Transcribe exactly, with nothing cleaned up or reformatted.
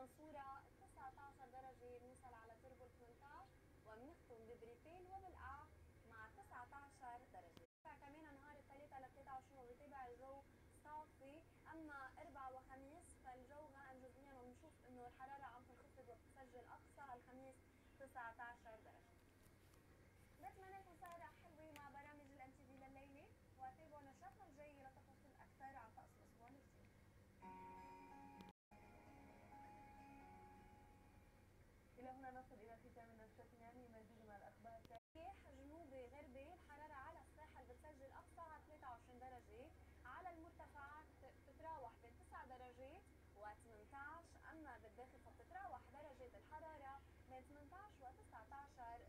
المنصورة تسعة عشر درجة، بنوصل على تربو ثمانية عشر، وبنختم ببريتين وبالقاع مع تسعة عشر درجة. كمان نهار الثلاثاء ل ثلاثة وعشرين وبيتابع الجو صافي، اما اربعاء وخميس فالجو غائم جزئيا، وبنشوف انه الحراره عم تنخفض وبتسجل اقصى الخميس تسعة عشر درجه. بتمنى لكم سهره حلوه مع برامج الام تي في لليله، وتابعوا نشاطنا الجاي لتفاصيل اكثر عن طقس الاسبوع الجديد. إلى هنا نصل إلى ختام نشرتنا من مزيد من الأخبار. رياح جنوبي غربي، الحرارة على الساحل بتسجل أقصاها ثلاثة وعشرين درجة، على المرتفعات بتتراوح بين تسعة درجات و ثمانية عشر، أما بالداخل فبتتراوح درجات الحرارة بين ثمانية عشر و تسعة عشر